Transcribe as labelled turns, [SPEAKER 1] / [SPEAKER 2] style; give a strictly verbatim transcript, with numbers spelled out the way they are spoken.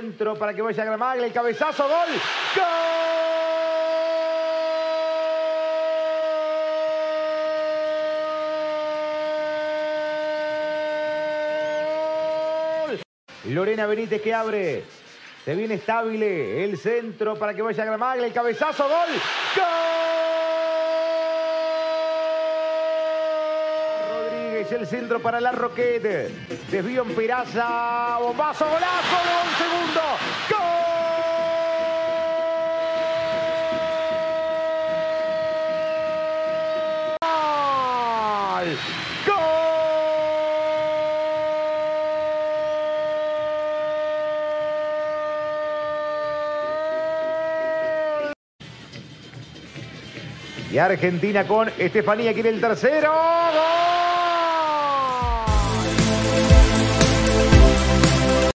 [SPEAKER 1] centro para que vaya Gramaglia, el cabezazo, gol. ¡Gol! Lorena Benítez que abre. Se viene Stabile, el centro para que vaya Gramaglia, el cabezazo, gol. ¡Gol! Rodríguez, el centro para la Roquette. Desvío en Peraza, bombazo, golazo, gol segundo. ¡Gol! ¡Gol! Y Argentina con Estefanía quiere el tercero. ¡Gol!